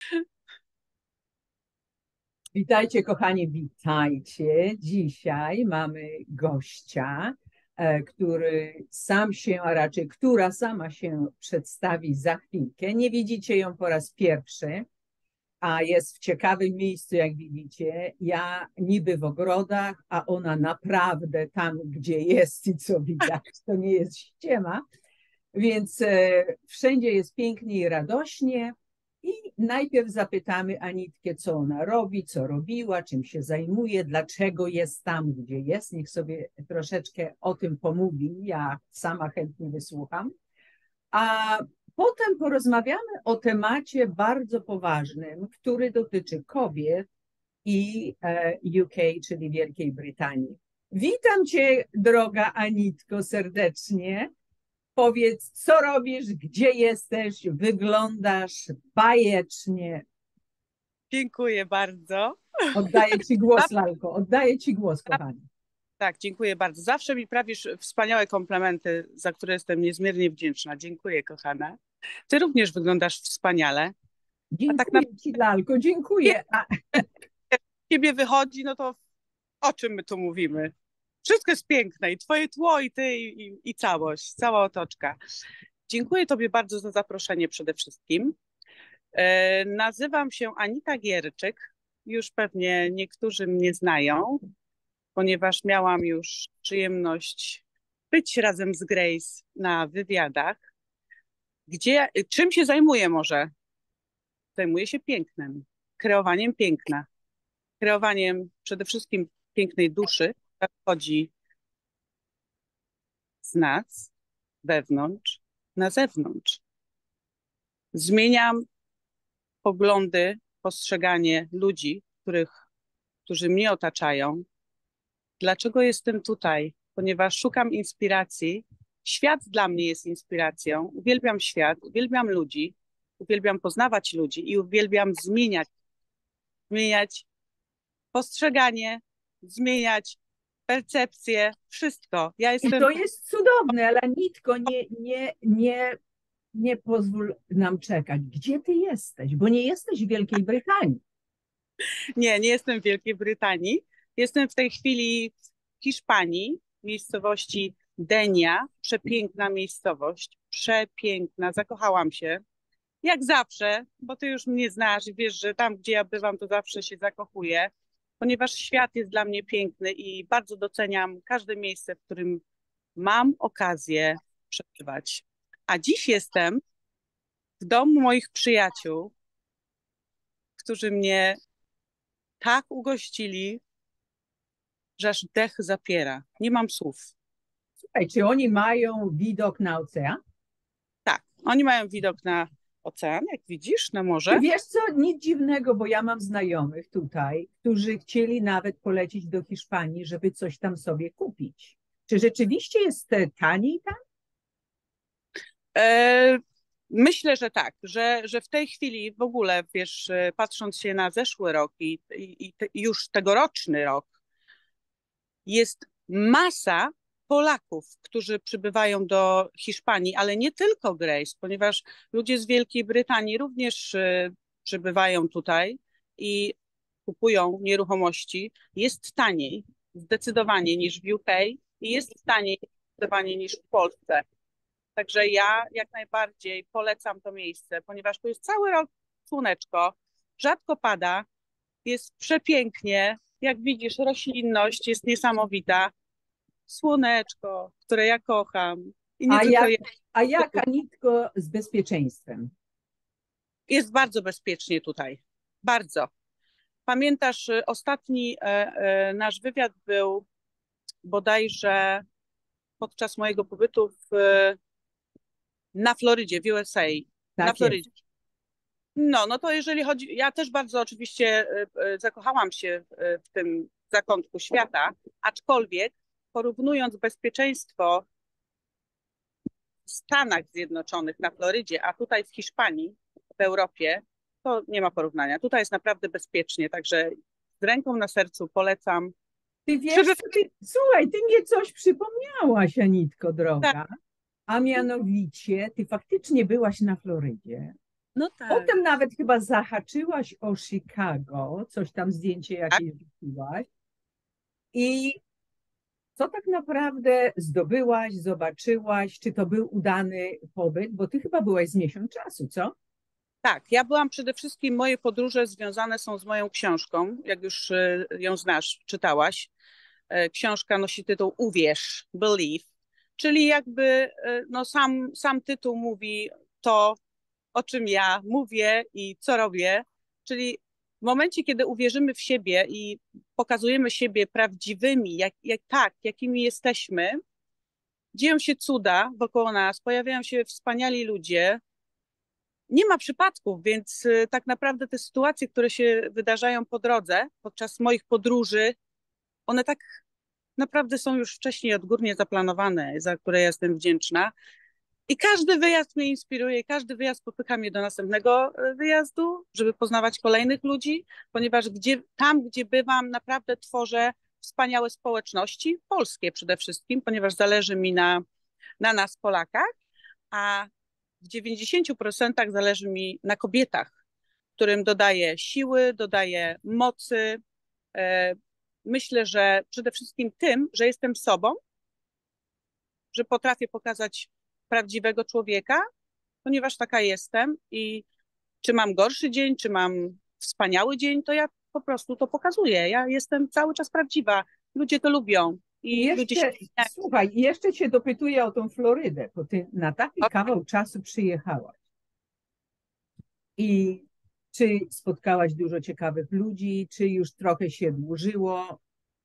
Witajcie, kochani, witajcie. Dzisiaj mamy gościa, który sam się, a raczej która sama się przedstawi za chwilkę. Nie widzicie ją po raz pierwszy, a jest w ciekawym miejscu, jak widzicie. Ja niby w ogrodach, a ona naprawdę tam, gdzie jest i co widać. To nie jest ściema. Więc wszędzie jest pięknie i radośnie. I najpierw zapytamy Anitkę, co ona robi, co robiła, czym się zajmuje, dlaczego jest tam, gdzie jest. Niech sobie troszeczkę o tym pomówi. Ja sama chętnie wysłucham. A potem porozmawiamy o temacie bardzo poważnym, który dotyczy kobiet i UK, czyli Wielkiej Brytanii. Witam cię, droga Anitko, serdecznie. Powiedz, co robisz, gdzie jesteś, wyglądasz bajecznie. Dziękuję bardzo. Oddaję ci głos, Lalko, oddaję ci głos, kochani. Tak, dziękuję bardzo. Zawsze mi prawisz wspaniałe komplementy, za które jestem niezmiernie wdzięczna. Dziękuję, kochana. Ty również wyglądasz wspaniale. A tak Dziękuję naprawdę ci, Lalko, dziękuję. ciebie wychodzi, no to o czym my tu mówimy? Wszystko jest piękne i twoje tło, i ty, i całość, cała otoczka. Dziękuję tobie bardzo za zaproszenie przede wszystkim. Nazywam się Anita Gierczyk. Już pewnie niektórzy mnie znają, ponieważ miałam już przyjemność być razem z Grace na wywiadach. Czym się zajmuję może? Zajmuję się pięknem, kreowaniem piękna, kreowaniem przede wszystkim pięknej duszy, która wchodzi z nas, wewnątrz, na zewnątrz. Zmieniam poglądy, postrzeganie ludzi, którzy mnie otaczają. Dlaczego jestem tutaj? Ponieważ szukam inspiracji. Świat dla mnie jest inspiracją. Uwielbiam świat, uwielbiam ludzi, uwielbiam poznawać ludzi i uwielbiam zmieniać postrzeganie, zmieniać percepcję, wszystko. Ja I jestem, to jest cudowne, ale Anitko, nie pozwól nam czekać. Gdzie ty jesteś? Bo nie jesteś w Wielkiej Brytanii. nie jestem w Wielkiej Brytanii. Jestem w tej chwili w Hiszpanii, miejscowości Denia. Przepiękna miejscowość, przepiękna, zakochałam się. Jak zawsze, bo ty już mnie znasz i wiesz, że tam, gdzie ja bywam, to zawsze się zakochuję, ponieważ świat jest dla mnie piękny i bardzo doceniam każde miejsce, w którym mam okazję przebywać. A dziś jestem w domu moich przyjaciół, którzy mnie tak ugościli, że aż dech zapiera. Nie mam słów. Słuchaj, czy oni mają widok na ocean? Tak, oni mają widok na ocean, jak widzisz, na I morze. wiesz co, nic dziwnego, bo ja mam znajomych tutaj, którzy chcieli nawet polecieć do Hiszpanii, żeby coś tam sobie kupić. Czy rzeczywiście jest taniej tam? E, Myślę, że tak, że w tej chwili w ogóle, wiesz, patrząc się na zeszły rok i już tegoroczny rok, jest masa Polaków, którzy przybywają do Hiszpanii, ale nie tylko Grace, ponieważ ludzie z Wielkiej Brytanii również przybywają tutaj i kupują nieruchomości. Jest taniej zdecydowanie niż w UK i jest taniej zdecydowanie niż w Polsce. Także ja jak najbardziej polecam to miejsce, ponieważ tu jest cały rok słoneczko, rzadko pada, jest przepięknie. Jak widzisz, roślinność jest niesamowita. Słoneczko, które ja kocham. I nie A tylko jak, ja. a jak Anitko z bezpieczeństwem? Jest bardzo bezpiecznie tutaj. Bardzo. Pamiętasz, ostatni nasz wywiad był bodajże podczas mojego pobytu na Florydzie, w USA. Na Tak jest. Florydzie. No to jeżeli chodzi, ja też bardzo oczywiście zakochałam się w tym zakątku świata, aczkolwiek porównując bezpieczeństwo w Stanach Zjednoczonych, na Florydzie, a tutaj w Hiszpanii, w Europie, to nie ma porównania. Tutaj jest naprawdę bezpiecznie, także z ręką na sercu polecam. Ty wiesz, słuchaj, ty mnie coś przypomniałaś, Anitko, Tak, droga. A mianowicie, ty faktycznie byłaś na Florydzie No tak. Potem nawet chyba zahaczyłaś o Chicago, coś tam zdjęcie jakieś wrzuciłaś. I co tak naprawdę zdobyłaś, zobaczyłaś? Czy to był udany pobyt? Bo ty chyba byłaś z miesiąc czasu, co? Tak, ja byłam przede wszystkim, moje podróże związane są z moją książką, jak już ją znasz, czytałaś. Książka nosi tytuł Uwierz, Believe, czyli jakby no sam tytuł mówi to, o czym ja mówię i co robię, czyli w momencie, kiedy uwierzymy w siebie i pokazujemy siebie prawdziwymi, jakimi jesteśmy, dzieją się cuda wokoło nas, pojawiają się wspaniali ludzie. Nie ma przypadków, więc tak naprawdę te sytuacje, które się wydarzają po drodze, podczas moich podróży, one tak naprawdę są już wcześniej odgórnie zaplanowane, za które jestem wdzięczna. I każdy wyjazd mnie inspiruje, każdy wyjazd popycha mnie do następnego wyjazdu, żeby poznawać kolejnych ludzi, ponieważ tam, gdzie bywam, naprawdę tworzę wspaniałe społeczności, polskie przede wszystkim, ponieważ zależy mi na nas, Polakach, a w 90% zależy mi na kobietach, którym dodaję siły, dodaję mocy. Myślę, że przede wszystkim tym, że jestem sobą, że potrafię pokazać prawdziwego człowieka, ponieważ taka jestem i czy mam gorszy dzień, czy mam wspaniały dzień, to ja po prostu to pokazuję. Ja jestem cały czas prawdziwa. Ludzie to lubią I i ludzie się... jeszcze, słuchaj, jeszcze cię dopytuję o tą Florydę, bo ty na taki kawał czasu przyjechałaś. I czy spotkałaś dużo ciekawych ludzi, czy już trochę się dłużyło?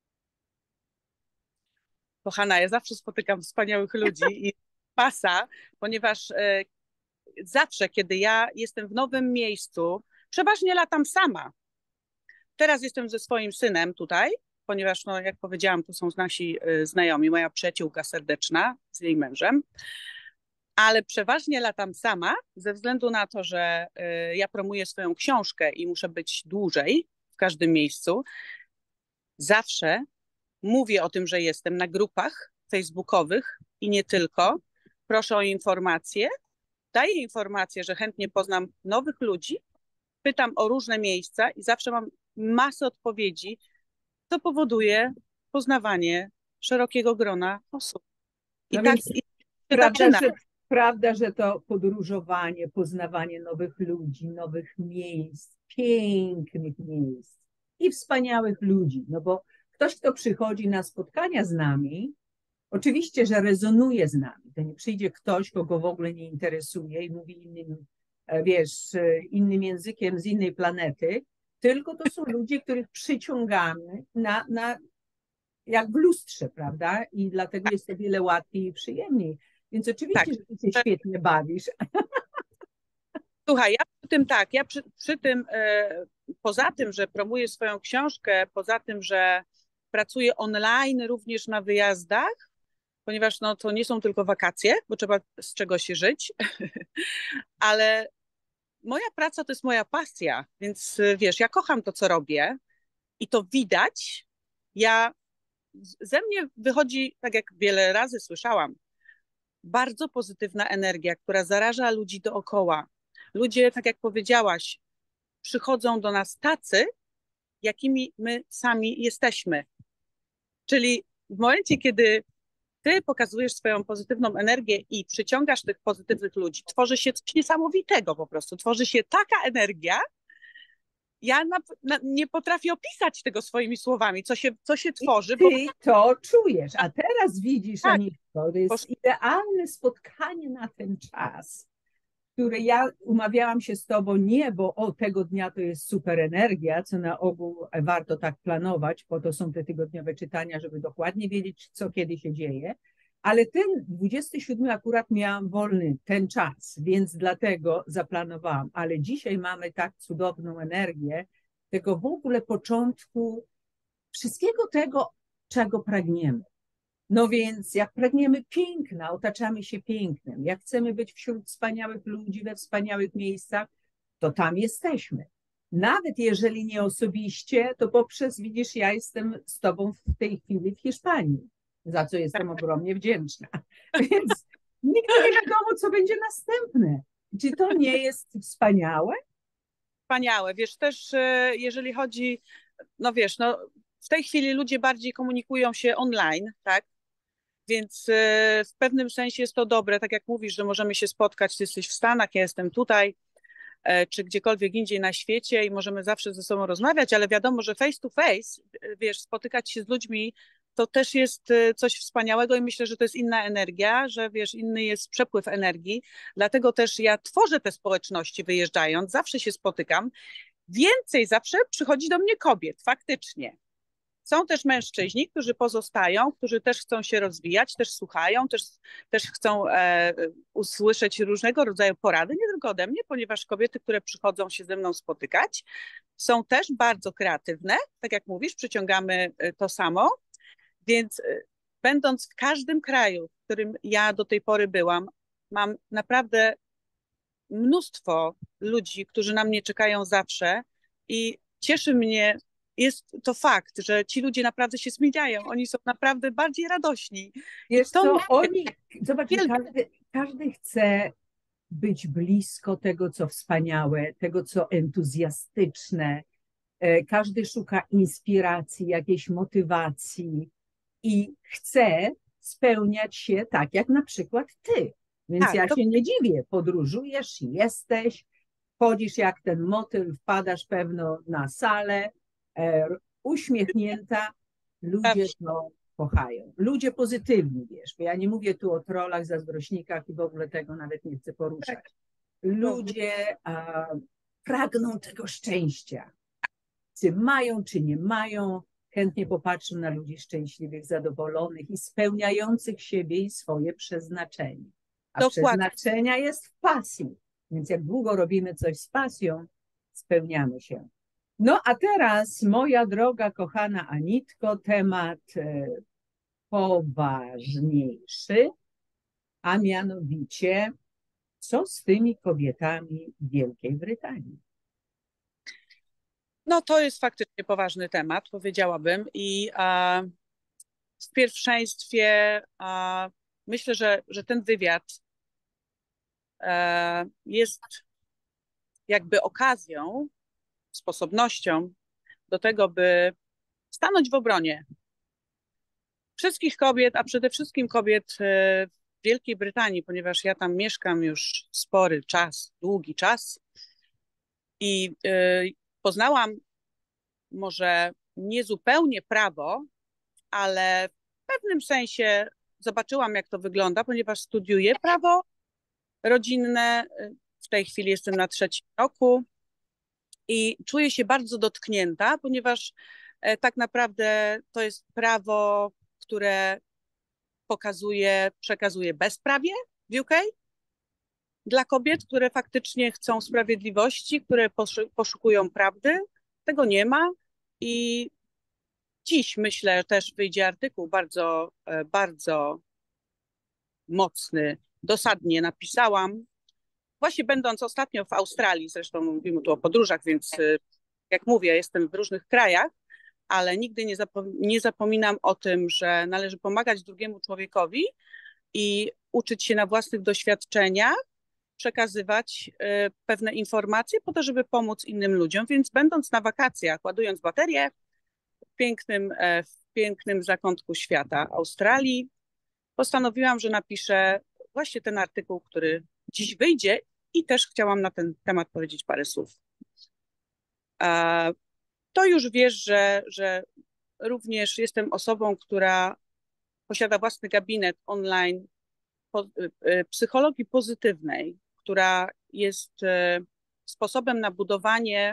Kochana, ja zawsze spotykam wspaniałych ludzi i pasa, ponieważ zawsze, kiedy ja jestem w nowym miejscu, przeważnie latam sama. Teraz jestem ze swoim synem tutaj, ponieważ, no, jak powiedziałam, to są nasi znajomi, moja przyjaciółka serdeczna z jej mężem, ale przeważnie latam sama ze względu na to, że ja promuję swoją książkę i muszę być dłużej w każdym miejscu. Zawsze mówię o tym, że jestem na grupach facebookowych i nie tylko. Proszę o informacje. Daję informacje, że chętnie poznam nowych ludzi, pytam o różne miejsca i zawsze mam masę odpowiedzi, co powoduje poznawanie szerokiego grona osób. I No tak więc i się prawda, zaczyna. prawda, że to podróżowanie, poznawanie nowych ludzi, nowych miejsc, pięknych miejsc i wspaniałych ludzi, no bo ktoś, kto przychodzi na spotkania z nami, oczywiście, że rezonuje z nami. To nie przyjdzie ktoś, kogo w ogóle nie interesuje i mówi innym, wiesz, innym językiem z innej planety, tylko to są ludzie, których przyciągamy jak w lustrze, prawda? I dlatego jest to wiele łatwiej i przyjemniej. Więc Tak. oczywiście, że ty się świetnie bawisz. Słuchaj, ja przy tym tak, ja przy tym, poza tym, że promuję swoją książkę, poza tym, że pracuję online również na wyjazdach, ponieważ no, to nie są tylko wakacje, bo trzeba z czegoś żyć, ale moja praca to jest moja pasja, więc wiesz, ja kocham to, co robię i to widać. Ze mnie wychodzi, tak jak wiele razy słyszałam, bardzo pozytywna energia, która zaraża ludzi dookoła. Ludzie, tak jak powiedziałaś, przychodzą do nas tacy, jakimi my sami jesteśmy. Czyli w momencie, kiedy ty pokazujesz swoją pozytywną energię i przyciągasz tych pozytywnych ludzi, tworzy się coś niesamowitego po prostu. Tworzy się taka energia, ja nie potrafię opisać tego swoimi słowami, co się I tworzy, ty bo to czujesz. A teraz widzisz, tak, Anitko, to jest idealne spotkanie na ten czas, które ja umawiałam się z tobą nie, bo tego dnia to jest super energia, co na ogół warto tak planować, po to są te tygodniowe czytania, żeby dokładnie wiedzieć, co kiedy się dzieje, ale ten 27 akurat miałam wolny, ten czas, więc dlatego zaplanowałam, ale dzisiaj mamy tak cudowną energię, tego w ogóle początku wszystkiego tego, czego pragniemy. No więc jak pragniemy piękna, otaczamy się pięknem. Jak chcemy być wśród wspaniałych ludzi, we wspaniałych miejscach, to tam jesteśmy. Nawet jeżeli nie osobiście, to poprzez, widzisz, ja jestem z tobą w tej chwili w Hiszpanii, za co jestem ogromnie wdzięczna. Więc nigdy nie wiadomo, co będzie następne. Czy to nie jest wspaniałe? Wspaniałe. Wiesz, też jeżeli chodzi, no wiesz, no w tej chwili ludzie bardziej komunikują się online, tak? Więc w pewnym sensie jest to dobre, tak jak mówisz, że możemy się spotkać, ty jesteś w Stanach, ja jestem tutaj, czy gdziekolwiek indziej na świecie i możemy zawsze ze sobą rozmawiać, ale wiadomo, że face to face, wiesz, spotykać się z ludźmi, to też jest coś wspaniałego i myślę, że to jest inna energia, że wiesz, inny jest przepływ energii. Dlatego też ja tworzę te społeczności wyjeżdżając, zawsze się spotykam. Więcej zawsze przychodzi do mnie kobiet, faktycznie. Są też mężczyźni, którzy pozostają, którzy też chcą się rozwijać, też słuchają, też chcą usłyszeć różnego rodzaju porady, nie tylko ode mnie, ponieważ kobiety, które przychodzą się ze mną spotykać, są też bardzo kreatywne. Tak jak mówisz, przyciągamy to samo, więc będąc w każdym kraju, w którym ja do tej pory byłam, mam naprawdę mnóstwo ludzi, którzy na mnie czekają zawsze i cieszy mnie, jest to fakt, że ci ludzie naprawdę się zmieniają. Oni są naprawdę bardziej radośni. I Wiesz to co, mnie zobacz, że wielbi. każdy chce być blisko tego, co wspaniałe, tego, co entuzjastyczne. Każdy szuka inspiracji, jakiejś motywacji i chce spełniać się tak, jak na przykład ty. Więc Tak, ja się nie dziwię, podróżujesz, jesteś, chodzisz jak ten motyl, wpadasz pewno na salę, uśmiechnięta, ludzie to kochają. Ludzie pozytywni, wiesz, bo ja nie mówię tu o trollach, zazdrośnikach i w ogóle tego nawet nie chcę tak, poruszać. równie. Ludzie pragną tego szczęścia. Czy mają, czy nie mają, chętnie popatrzą na ludzi szczęśliwych, zadowolonych i spełniających siebie i swoje przeznaczenie. A Dokładnie. przeznaczenia jest w pasji. Więc jak długo robimy coś z pasją, spełniamy się. No a teraz, moja droga, kochana Anitko, temat poważniejszy, a mianowicie, co z tymi kobietami w Wielkiej Brytanii? No to jest faktycznie poważny temat, powiedziałabym. I w pierwszeństwie myślę, że ten wywiad jest jakby okazją, sposobnością do tego, by stanąć w obronie wszystkich kobiet, a przede wszystkim kobiet w Wielkiej Brytanii, ponieważ ja tam mieszkam już spory czas, długi czas i poznałam może niezupełnie prawo, ale w pewnym sensie zobaczyłam, jak to wygląda, ponieważ studiuję prawo rodzinne. W tej chwili jestem na 3. roku i czuję się bardzo dotknięta, ponieważ tak naprawdę to jest prawo, które przekazuje bezprawie w UK dla kobiet, które faktycznie chcą sprawiedliwości, które poszukują prawdy. Tego nie ma i dziś myślę też wyjdzie artykuł bardzo mocny, dosadnie napisałam. Właśnie będąc ostatnio w Australii, zresztą mówimy tu o podróżach, więc jak mówię, jestem w różnych krajach, ale nigdy nie zapominam o tym, że należy pomagać drugiemu człowiekowi i uczyć się na własnych doświadczeniach, przekazywać pewne informacje po to, żeby pomóc innym ludziom. Więc będąc na wakacjach, ładując baterię w pięknym zakątku świata Australii, postanowiłam, że napiszę właśnie ten artykuł, który dziś wyjdzie i też chciałam na ten temat powiedzieć parę słów. To już wiesz, że również jestem osobą, która posiada własny gabinet online psychologii pozytywnej, która jest sposobem na budowanie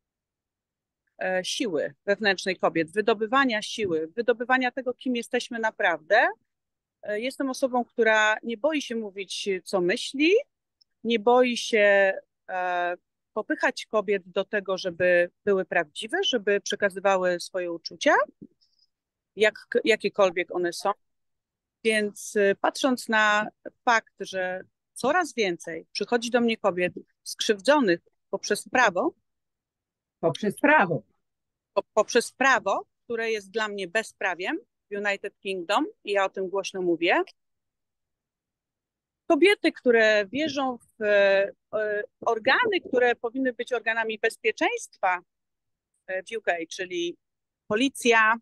siły wewnętrznej kobiet, wydobywania siły, wydobywania tego, kim jesteśmy naprawdę. Jestem osobą, która nie boi się mówić, co myśli, nie boi się popychać kobiet do tego, żeby były prawdziwe, żeby przekazywały swoje uczucia, jakiekolwiek one są. Więc patrząc na fakt, że coraz więcej przychodzi do mnie kobiet skrzywdzonych poprzez prawo, Poprzez prawo. poprzez prawo, które jest dla mnie bezprawiem w United Kingdom i ja o tym głośno mówię. Kobiety, które wierzą w organy, które powinny być organami bezpieczeństwa w UK, czyli policja,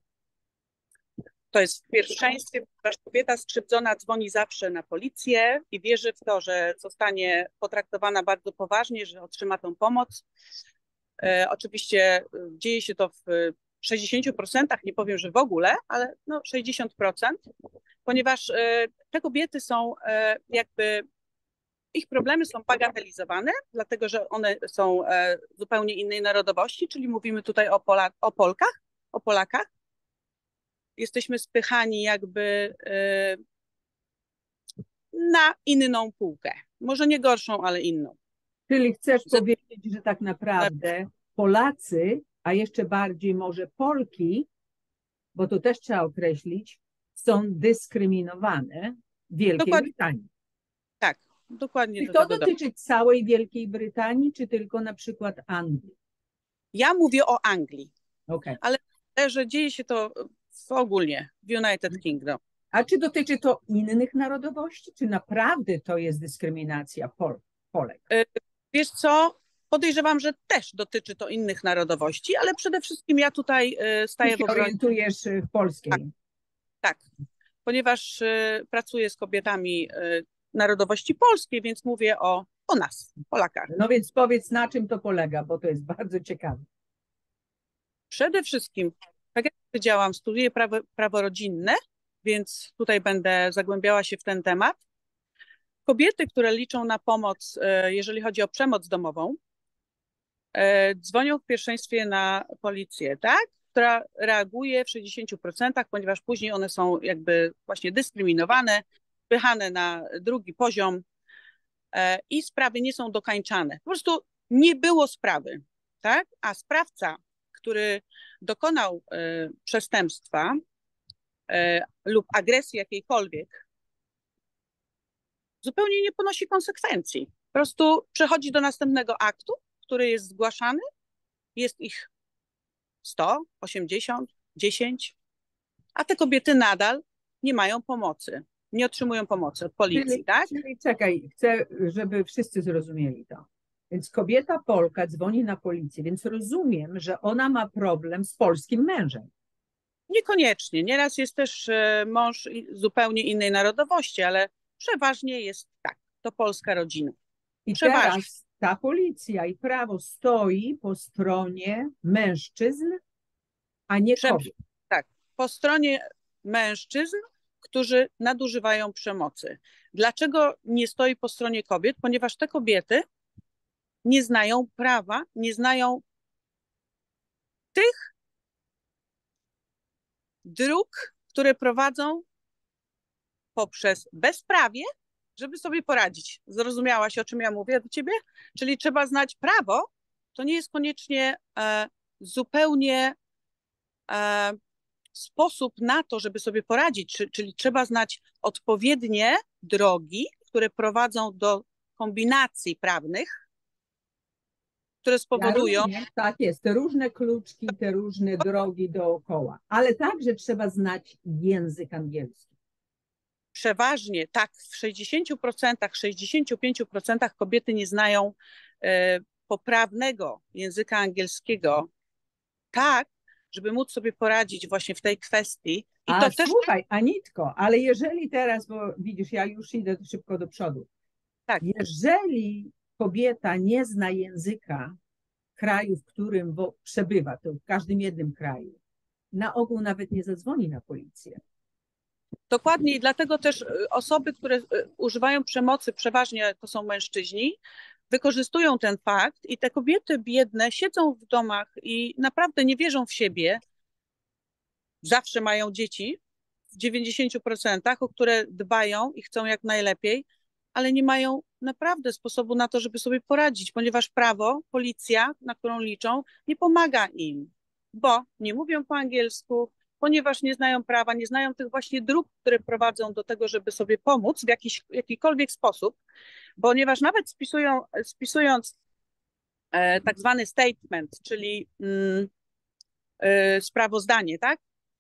to jest w pierwszeństwie, ponieważ kobieta skrzywdzona dzwoni zawsze na policję i wierzy w to, że zostanie potraktowana bardzo poważnie, że otrzyma tą pomoc. Oczywiście dzieje się to w 60%, nie powiem, że w ogóle, ale no 60%, ponieważ te kobiety są jakby, ich problemy są bagatelizowane, dlatego że one są zupełnie innej narodowości, czyli mówimy tutaj o Polkach, o Polakach. Jesteśmy spychani jakby na inną półkę. Może nie gorszą, ale inną. Czyli chcesz powiedzieć, że tak naprawdę Polacy, a jeszcze bardziej może Polki, bo to też trzeba określić, są dyskryminowane w Wielkiej Brytanii. Tak, dokładnie. Czy to dotyczy całej Wielkiej Brytanii, czy tylko na przykład Anglii? Ja mówię o Anglii, okay. Ale że dzieje się to ogólnie w United Kingdom. A czy dotyczy to innych narodowości, czy naprawdę to jest dyskryminacja Polek? Wiesz co, podejrzewam, że też dotyczy to innych narodowości, ale przede wszystkim ja tutaj staję w obronie. Orientujesz w polskiej. Tak, ponieważ pracuję z kobietami narodowości polskiej, więc mówię o nas, Polakach. No więc powiedz, na czym to polega, bo to jest bardzo ciekawe. Przede wszystkim, tak jak powiedziałam, studiuję prawo rodzinne, więc tutaj będę zagłębiała się w ten temat. Kobiety, które liczą na pomoc, jeżeli chodzi o przemoc domową, dzwonią w pierwszeństwie na policję, tak? Która reaguje w 60%, ponieważ później one są jakby właśnie dyskryminowane, wpychane na drugi poziom i sprawy nie są dokańczane. Po prostu nie było sprawy, tak? A sprawca, który dokonał przestępstwa lub agresji jakiejkolwiek, zupełnie nie ponosi konsekwencji. Po prostu przechodzi do następnego aktu, który jest zgłaszany. Jest ich 100, 80, 10, a te kobiety nadal nie mają pomocy, nie otrzymują pomocy od policji, tak? Czyli czekaj, chcę, żeby wszyscy zrozumieli to. Więc kobieta Polka dzwoni na policję, więc rozumiem, że ona ma problem z polskim mężem. Niekoniecznie. Nieraz jest też mąż zupełnie innej narodowości, ale przeważnie jest tak. To polska rodzina. I teraz ta policja i prawo stoi po stronie mężczyzn, a nie kobiet. Tak, po stronie mężczyzn, którzy nadużywają przemocy. Dlaczego nie stoi po stronie kobiet? Ponieważ te kobiety nie znają prawa, nie znają tych dróg, które prowadzą poprzez bezprawie, żeby sobie poradzić. Zrozumiałaś, o czym ja mówię do ciebie? Czyli trzeba znać prawo, to nie jest koniecznie zupełnie sposób na to, żeby sobie poradzić, czyli trzeba znać odpowiednie drogi, które prowadzą do kombinacji prawnych, które spowodują... Tak jest, te różne kluczki, te różne drogi dookoła, ale także trzeba znać język angielski. Przeważnie tak, w 60%, 65% kobiety nie znają poprawnego języka angielskiego tak, żeby móc sobie poradzić właśnie w tej kwestii. I to też... Słuchaj, Anitko, ale jeżeli teraz, bo widzisz, ja już idę szybko do przodu. Tak. Jeżeli kobieta nie zna języka kraju, w którym przebywa, to w każdym jednym kraju, na ogół nawet nie zadzwoni na policję. Dokładnie i dlatego też osoby, które używają przemocy, przeważnie to są mężczyźni, wykorzystują ten fakt i te kobiety biedne siedzą w domach i naprawdę nie wierzą w siebie. Zawsze mają dzieci w 90%, o które dbają i chcą jak najlepiej, ale nie mają naprawdę sposobu na to, żeby sobie poradzić, ponieważ prawo, policja, na którą liczą, nie pomaga im, bo nie mówią po angielsku, ponieważ nie znają prawa, nie znają tych właśnie dróg, które prowadzą do tego, żeby sobie pomóc w jakikolwiek sposób, ponieważ nawet spisując tak zwany statement, czyli sprawozdanie, tak?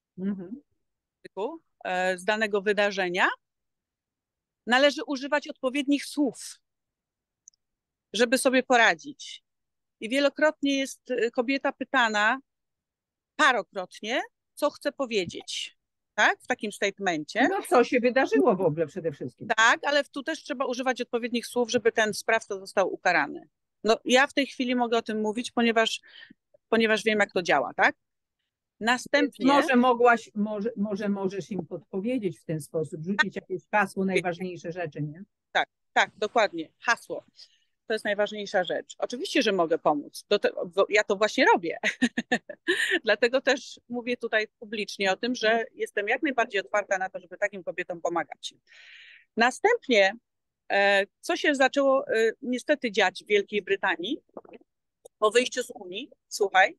Z danego wydarzenia, należy używać odpowiednich słów. żeby sobie poradzić. I wielokrotnie jest kobieta pytana, parokrotnie, co chce powiedzieć, tak? W takim statemencie. No co się wydarzyło w ogóle przede wszystkim? Tak, ale tu też trzeba używać odpowiednich słów, żeby ten sprawca został ukarany. No, ja w tej chwili mogę o tym mówić, ponieważ wiem, jak to działa, tak? Następnie... Może możesz im podpowiedzieć w ten sposób, rzucić jakieś hasło, najważniejsze rzeczy, nie? Tak, dokładnie. Hasło. To jest najważniejsza rzecz. Oczywiście, że mogę pomóc. Ja to właśnie robię. Dlatego też mówię tutaj publicznie o tym, że jestem jak najbardziej otwarta na to, żeby takim kobietom pomagać. Następnie, co się zaczęło niestety dziać w Wielkiej Brytanii po wyjściu z Unii, słuchaj,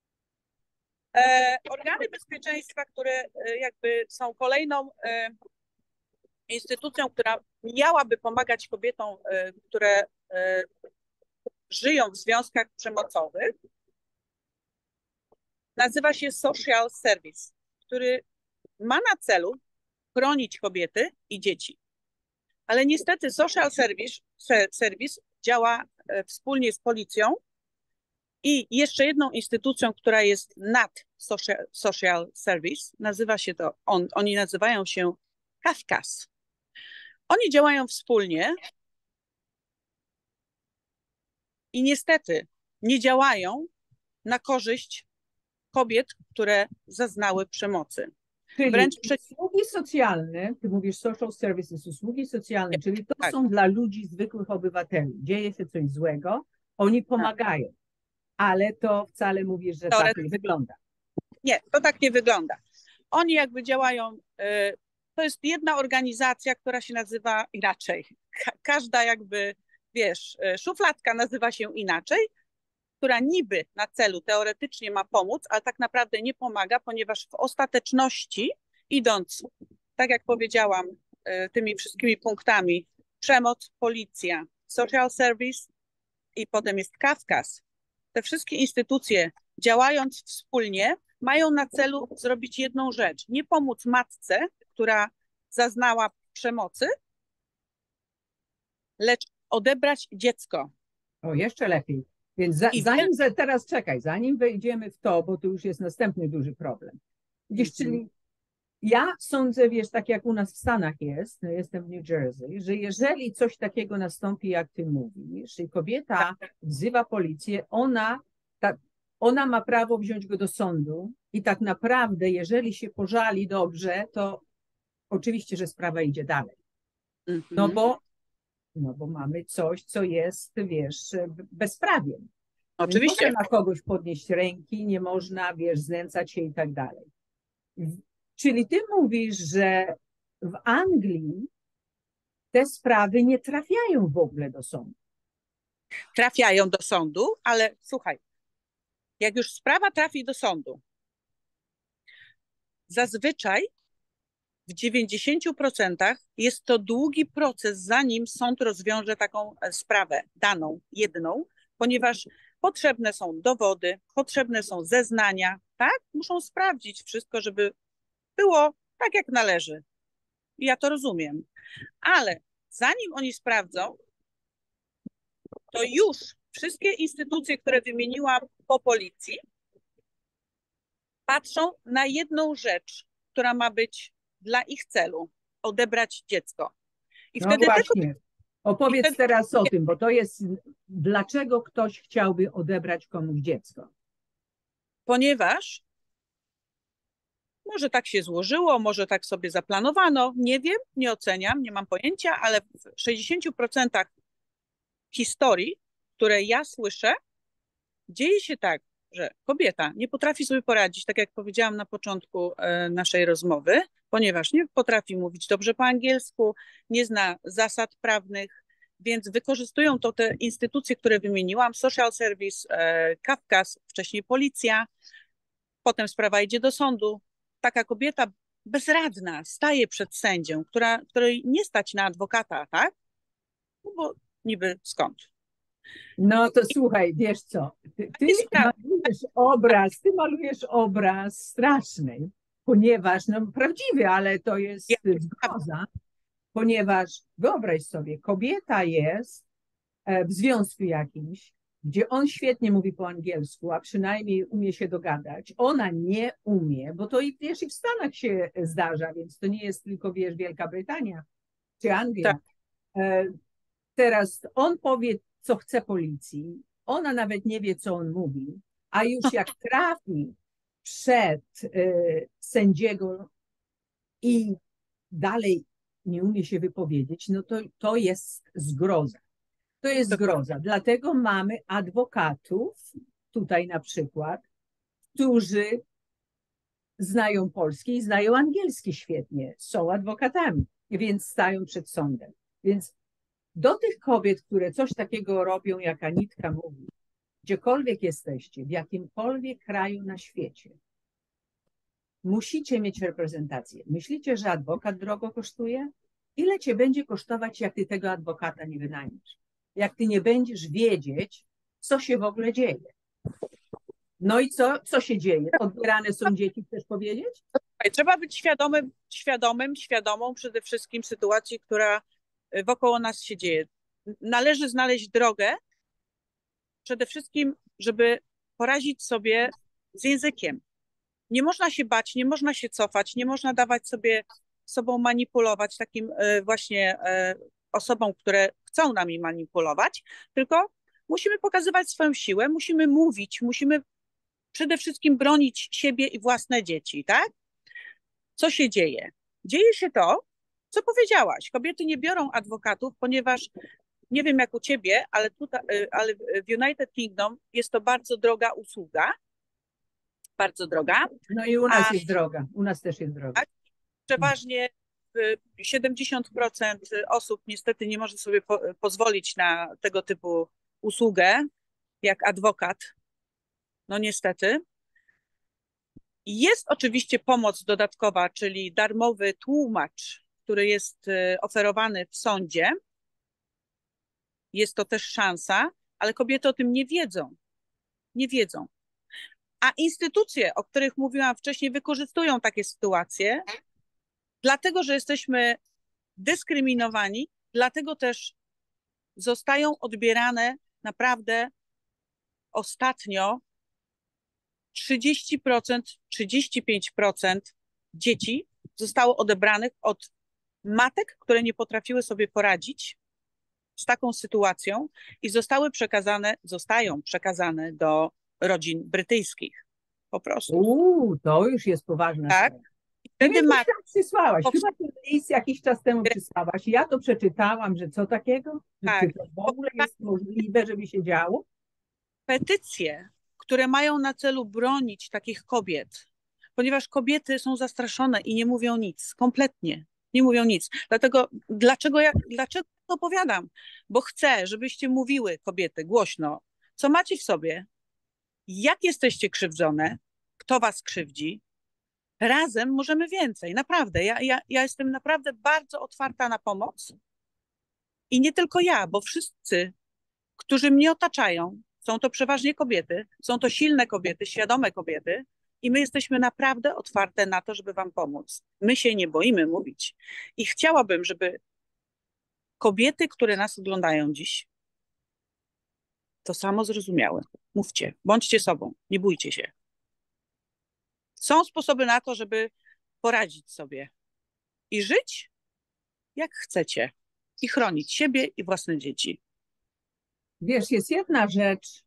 organy bezpieczeństwa, które jakby są kolejną instytucją, która miałaby pomagać kobietom, które żyją w związkach przemocowych, nazywa się Social Service, który ma na celu chronić kobiety i dzieci. Ale niestety Social Service działa wspólnie z policją i jeszcze jedną instytucją, która jest nad Social Service, nazywa się to, oni nazywają się Cafcass. Oni działają wspólnie i niestety nie działają na korzyść kobiet, które zaznały przemocy. Czyli Wręcz usługi socjalne, ty mówisz social services, usługi socjalne, czyli to tak. są dla ludzi, zwykłych obywateli. Dzieje się coś złego, oni pomagają, ale to wcale mówisz, że tak nie wygląda. Nie, to tak nie wygląda. Oni jakby działają, to jest jedna organizacja, która się nazywa inaczej. Każda jakby, wiesz, szufladka nazywa się inaczej, która niby na celu teoretycznie ma pomóc, ale tak naprawdę nie pomaga, ponieważ w ostateczności idąc, tak jak powiedziałam, tymi wszystkimi punktami, przemoc, policja, social service i potem jest Cafcass. Te wszystkie instytucje działając wspólnie mają na celu zrobić jedną rzecz. Nie pomóc matce, która zaznała przemocy, lecz odebrać dziecko. O, jeszcze lepiej. Więc teraz czekaj, zanim wejdziemy w to, bo to już jest następny duży problem. Widzisz, czyli ja sądzę, wiesz, tak jak u nas w Stanach jest, no jestem w New Jersey, że jeżeli coś takiego nastąpi, jak ty mówisz, i kobieta wzywa policję, ona ma prawo wziąć go do sądu i tak naprawdę, jeżeli się pożali dobrze, to oczywiście, że sprawa idzie dalej. No bo mamy coś, co jest, wiesz, bezprawiem. Oczywiście. Nie można na kogoś podnieść ręki, nie można, wiesz, znęcać się i tak dalej. Czyli ty mówisz, że w Anglii te sprawy nie trafiają w ogóle do sądu. Trafiają do sądu, ale słuchaj, jak już sprawa trafi do sądu, zazwyczaj w 90% jest to długi proces, zanim sąd rozwiąże taką sprawę daną, jedną, ponieważ potrzebne są dowody, potrzebne są zeznania, tak? Muszą sprawdzić wszystko, żeby było tak, jak należy. I ja to rozumiem. Ale zanim oni sprawdzą, to już wszystkie instytucje, które wymieniłam po policji, patrzą na jedną rzecz, która ma być dla ich celu, odebrać dziecko. I no właśnie. Opowiedz teraz o tym, bo to jest, dlaczego ktoś chciałby odebrać komuś dziecko? Ponieważ może tak się złożyło, może tak sobie zaplanowano, nie wiem, nie oceniam, nie mam pojęcia, ale w 60% historii, które ja słyszę, dzieje się tak, że kobieta nie potrafi sobie poradzić, tak jak powiedziałam na początku naszej rozmowy, ponieważ nie potrafi mówić dobrze po angielsku, nie zna zasad prawnych, więc wykorzystują to te instytucje, które wymieniłam, Social Service, Cafcass, wcześniej policja, potem sprawa idzie do sądu. Taka kobieta bezradna staje przed sędzią, której nie stać na adwokata, tak? No bo niby skąd? No to słuchaj, wiesz co, ty malujesz obraz straszny, ponieważ, no prawdziwy, ale to jest zgroza, ponieważ wyobraź sobie, kobieta jest w związku jakimś, gdzie on świetnie mówi po angielsku, a przynajmniej umie się dogadać, ona nie umie, bo to wiesz, i w Stanach się zdarza, więc to nie jest tylko, wiesz, Wielka Brytania czy Tak, Anglia. Teraz on powie, co chce policji, ona nawet nie wie, co on mówi, a już jak trafi przed sędziego i dalej nie umie się wypowiedzieć, no to jest zgroza. To jest dokładnie. zgroza. Dlatego mamy adwokatów, tutaj na przykład, którzy znają polski i znają angielski świetnie, są adwokatami, więc stają przed sądem. Więc do tych kobiet, które coś takiego robią, jak Anitka mówi, gdziekolwiek jesteście, w jakimkolwiek kraju na świecie, musicie mieć reprezentację. Myślicie, że adwokat drogo kosztuje? Ile cię będzie kosztować, jak ty tego adwokata nie wynajmiesz? Jak ty nie będziesz wiedzieć, co się w ogóle dzieje? No i co się dzieje? Odbierane są dzieci, chcesz powiedzieć? Trzeba być świadomą przede wszystkim sytuacji, która wokoło nas się dzieje. Należy znaleźć drogę przede wszystkim, żeby poradzić sobie z językiem. Nie można się bać, nie można się cofać, nie można dawać sobie sobą manipulować takim właśnie osobom, które chcą nami manipulować, tylko musimy pokazywać swoją siłę, musimy mówić, musimy przede wszystkim bronić siebie i własne dzieci, tak? Co się dzieje? Dzieje się to, co powiedziałaś. Kobiety nie biorą adwokatów, ponieważ nie wiem jak u ciebie, ale tutaj, ale w United Kingdom jest to bardzo droga usługa, bardzo droga. No i u nas jest droga, u nas też jest droga. Przeważnie 70% osób niestety nie może sobie pozwolić na tego typu usługę, jak adwokat. No niestety. Jest oczywiście pomoc dodatkowa, czyli darmowy tłumacz, który jest oferowany w sądzie. Jest to też szansa, ale kobiety o tym nie wiedzą. Nie wiedzą. A instytucje, o których mówiłam wcześniej, wykorzystują takie sytuacje, dlatego że jesteśmy dyskryminowani, dlatego też zostają odbierane naprawdę ostatnio 30%, 35% dzieci zostało odebranych od matek, które nie potrafiły sobie poradzić z taką sytuacją i zostają przekazane do rodzin brytyjskich. Po prostu. To już jest poważna Tak? sprawa. Ty mi Wtedy coś tam przysłałaś, chyba ten list jakiś czas temu przysłałaś. Ja to przeczytałam, że co takiego? tak, Czy to w ogóle jest możliwe, żeby się działo? petycje, które mają na celu bronić takich kobiet, ponieważ kobiety są zastraszone i nie mówią nic, kompletnie nie mówią nic. Dlaczego to opowiadam? Bo chcę, żebyście mówiły, kobiety, głośno, co macie w sobie, jak jesteście krzywdzone, kto was krzywdzi. Razem możemy więcej, naprawdę. Ja jestem naprawdę bardzo otwarta na pomoc i nie tylko ja, bo wszyscy, którzy mnie otaczają, są to przeważnie kobiety, są to silne kobiety, świadome kobiety i my jesteśmy naprawdę otwarte na to, żeby wam pomóc. My się nie boimy mówić. I chciałabym, żeby kobiety, które nas oglądają dziś, to samo zrozumiały. Mówcie, bądźcie sobą, nie bójcie się. Są sposoby na to, żeby poradzić sobie i żyć jak chcecie i chronić siebie i własne dzieci. Wiesz, jest jedna rzecz,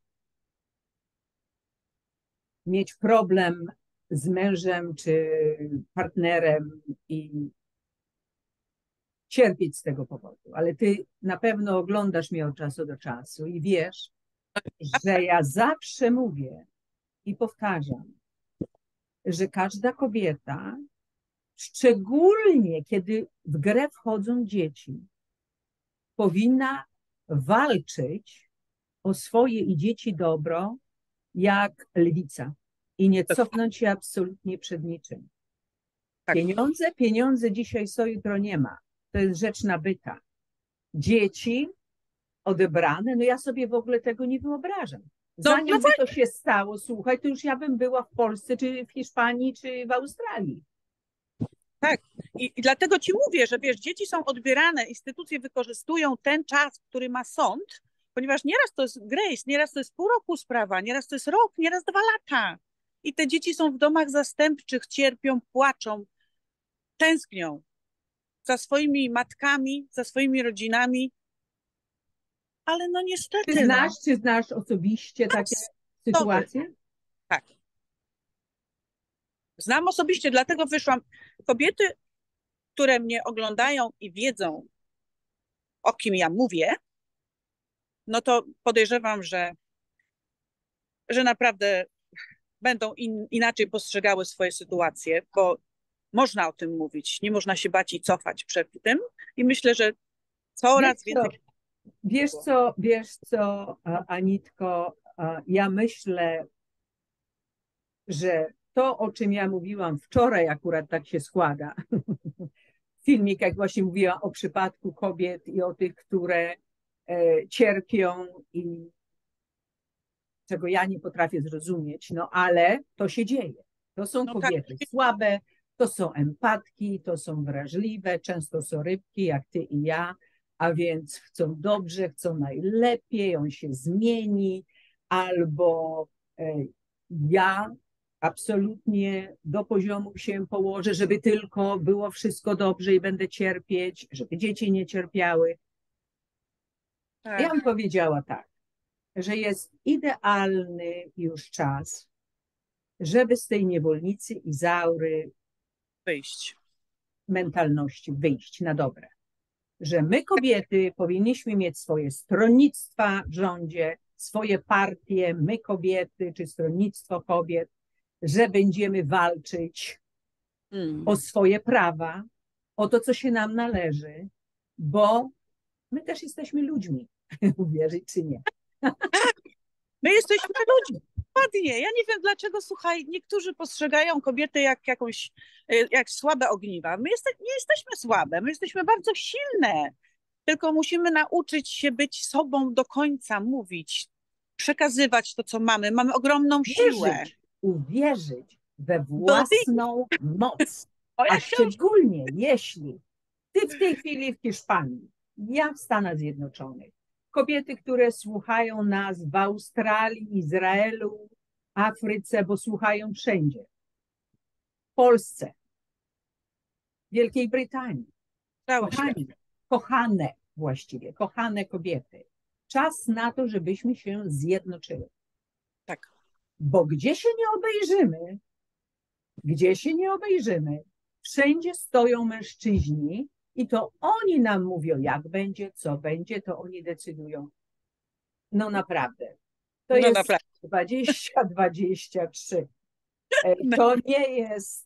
mieć problem z mężem czy partnerem i cierpieć z tego powodu, ale ty na pewno oglądasz mnie od czasu do czasu i wiesz, że ja zawsze mówię i powtarzam, że każda kobieta, szczególnie kiedy w grę wchodzą dzieci, powinna walczyć o swoje i dzieci dobro jak lwica i nie cofnąć się absolutnie przed niczym. Tak. Pieniądze dzisiaj są, jutro nie ma. To jest rzecz nabyta. Dzieci odebrane, no ja sobie w ogóle tego nie wyobrażam. Zanim by to się stało, słuchaj, to już ja bym była w Polsce, czy w Hiszpanii, czy w Australii. Tak. I dlatego ci mówię, że wiesz, dzieci są odbierane, instytucje wykorzystują ten czas, który ma sąd ponieważ nieraz to jest grace, nieraz to jest pół roku sprawa, nieraz to jest rok, nieraz 2 lata. I te dzieci są w domach zastępczych, cierpią, płaczą, tęsknią za swoimi matkami, za swoimi rodzinami, ale no niestety, no. Czy znasz osobiście takie Dobry. sytuacje? Tak. Znam osobiście, dlatego wyszłam. Kobiety, które mnie oglądają i wiedzą, o kim ja mówię, no to podejrzewam, że naprawdę będą inaczej postrzegały swoje sytuacje, bo można o tym mówić, nie można się bać i cofać przed tym. I myślę, że coraz więcej. Wiesz co, Anitko, ja myślę, że to, o czym ja mówiłam wczoraj, akurat tak się składa, filmik, jak właśnie mówiłam o przypadku kobiet i o tych, które cierpią i czego ja nie potrafię zrozumieć, no ale to się dzieje. To są kobiety słabe, to są empatki, to są wrażliwe, często są rybki, jak ty i ja, a więc chcą dobrze, chcą najlepiej, on się zmieni, albo ja absolutnie do poziomu się położę, żeby tylko było wszystko dobrze i będę cierpieć, żeby dzieci nie cierpiały. Tak. Ja bym powiedziała tak, że jest idealny już czas, żeby z tej niewolnicy Izaury wyjść. Mentalności wyjść na dobre. Że my kobiety powinniśmy mieć swoje stronnictwa w rządzie, swoje partie, my kobiety, czy stronnictwo kobiet, że będziemy walczyć o swoje prawa, o to, co się nam należy, bo my też jesteśmy ludźmi, uwierzyć czy nie. My jesteśmy ludźmi. Ładnie. Ja nie wiem, dlaczego, słuchaj, niektórzy postrzegają kobiety jak słabe ogniwa. My nie jesteśmy słabe, my jesteśmy bardzo silne. Tylko musimy nauczyć się być sobą do końca, mówić, przekazywać to, co mamy. Mamy ogromną siłę. Uwierzyć we własną moc. A szczególnie jeśli ty w tej chwili w Hiszpanii, ja w Stanach Zjednoczonych, kobiety, które słuchają nas w Australii, Izraelu, Afryce, bo słuchają wszędzie, w Polsce, Wielkiej Brytanii, kochane kobiety, czas na to, żebyśmy się zjednoczyły. Tak. Bo gdzie się nie obejrzymy, wszędzie stoją mężczyźni i to oni nam mówią, jak będzie, co będzie, to oni decydują. No naprawdę. To jest naprawdę. 2023. To nie jest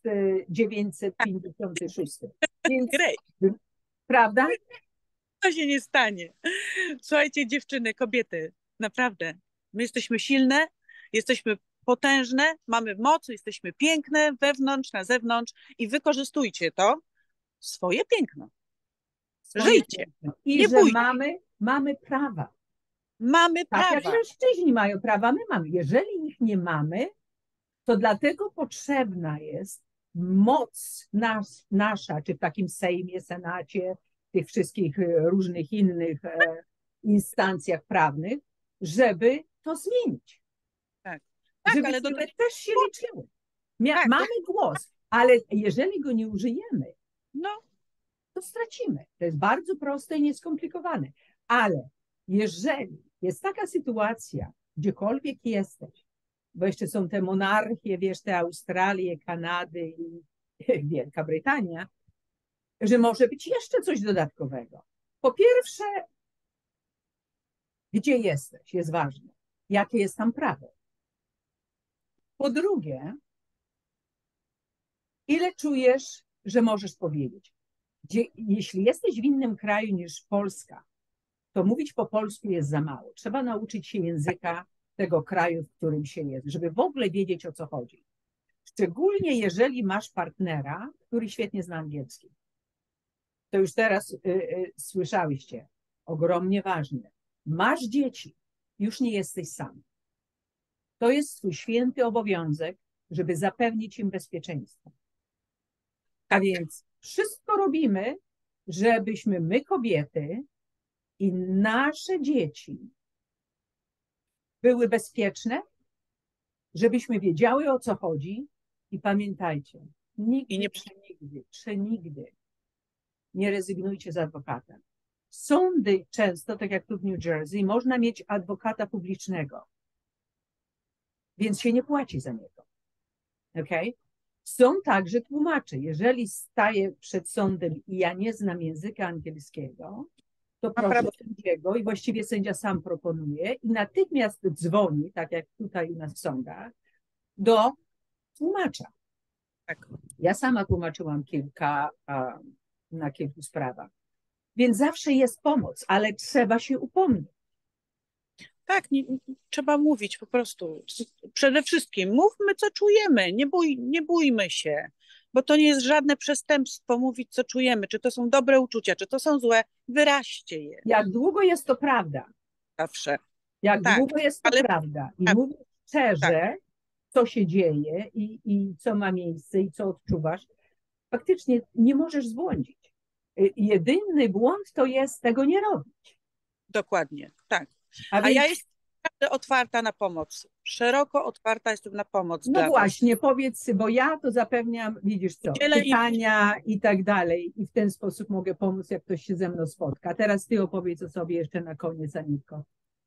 956. Więc, prawda? To się nie stanie. Słuchajcie, dziewczyny, kobiety, naprawdę, my jesteśmy silne, jesteśmy potężne, mamy moc, jesteśmy piękne wewnątrz, na zewnątrz i wykorzystujcie to, swoje piękno. Żyjcie. I nie że mamy prawa. Mamy prawa. Tak jak mężczyźni mają prawa, my mamy. Jeżeli ich nie mamy, to dlatego potrzebna jest moc nasza, czy w takim Sejmie, Senacie, tych wszystkich różnych innych instancjach prawnych, żeby to zmienić. Tak, Żebyśmy też się liczyły. Mamy głos, ale jeżeli go nie użyjemy, to stracimy. To jest bardzo proste i nieskomplikowane. Ale jeżeli jest taka sytuacja, gdziekolwiek jesteś, bo jeszcze są te monarchie, wiesz, te Australie, Kanady i Wielka Brytania, że może być jeszcze coś dodatkowego. Po pierwsze, gdzie jesteś, jest ważne. Jakie jest tam prawo. Po drugie, ile czujesz, że możesz powiedzieć. Jeśli jesteś w innym kraju niż Polska, to mówić po polsku jest za mało. Trzeba nauczyć się języka tego kraju, w którym się jest, żeby w ogóle wiedzieć, o co chodzi. Szczególnie jeżeli masz partnera, który świetnie zna angielski. To już teraz słyszałyście, ogromnie ważne. Masz dzieci, już nie jesteś sam. To jest twój święty obowiązek, żeby zapewnić im bezpieczeństwo. A więc wszystko robimy, żebyśmy my kobiety i nasze dzieci były bezpieczne, żebyśmy wiedziały, o co chodzi. I pamiętajcie, nigdy, przenigdy nie rezygnujcie z adwokatem. Sądy często, tak jak tu w New Jersey, można mieć adwokata publicznego, więc się nie płaci za niego. Okay? Są także tłumacze. Jeżeli staję przed sądem i ja nie znam języka angielskiego, to proszę sędziego i właściwie sędzia sam proponuje i natychmiast dzwoni, tak jak tutaj u nas w sądach, do tłumacza. Tak. Ja sama tłumaczyłam na kilku sprawach. Więc zawsze jest pomoc, ale trzeba się upomnieć. Tak, trzeba mówić po prostu. Przede wszystkim mówmy, co czujemy, nie bójmy się, bo to nie jest żadne przestępstwo mówić, co czujemy, czy to są dobre uczucia, czy to są złe, wyraźcie je. Jak długo jest to prawda? Zawsze. Jak długo jest to prawda i mówisz szczerze, co się dzieje i co ma miejsce i co odczuwasz, faktycznie nie możesz zbłądzić. Jedyny błąd to jest tego nie robić. Dokładnie, tak. A ja jestem otwarta na pomoc. Szeroko otwarta jestem na pomoc. No właśnie, powiedz, bo ja to zapewniam, widzisz co, pytania i tak dalej i w ten sposób mogę pomóc, jak ktoś się ze mną spotka. Teraz ty opowiedz o sobie jeszcze na koniec, Anitko.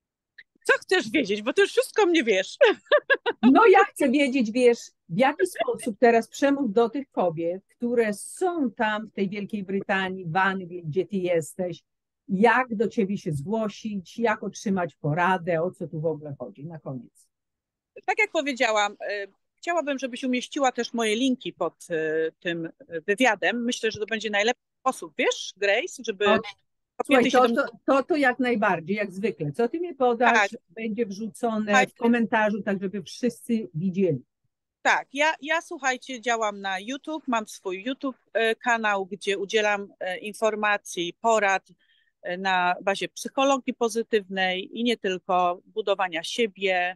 Co chcesz wiedzieć, bo ty już wszystko mnie wiesz. No ja chcę wiedzieć, wiesz, w jaki sposób teraz przemów do tych kobiet, które są tam w tej Wielkiej Brytanii, w Anglii, gdzie ty jesteś, jak do ciebie się zgłosić, jak otrzymać poradę, o co tu w ogóle chodzi na koniec. Tak jak powiedziałam, chciałabym, żebyś umieściła też moje linki pod tym wywiadem. Myślę, że to będzie najlepszy sposób, wiesz, Grace, żeby... Słuchaj, to jak najbardziej, jak zwykle. Co ty mi podasz, będzie wrzucone w komentarzu, tak żeby wszyscy widzieli. Tak, ja słuchajcie, działam na YouTube, mam swój YouTube kanał, gdzie udzielam informacji, porad na bazie psychologii pozytywnej i nie tylko, budowania siebie.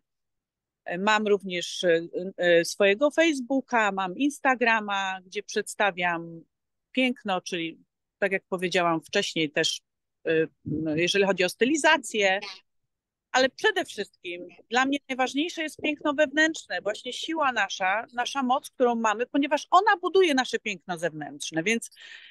Mam również swojego Facebooka, mam Instagrama, gdzie przedstawiam piękno, czyli tak jak powiedziałam wcześniej też, jeżeli chodzi o stylizację, ale przede wszystkim dla mnie najważniejsze jest piękno wewnętrzne, właśnie siła nasza moc, którą mamy, ponieważ ona buduje nasze piękno zewnętrzne, więc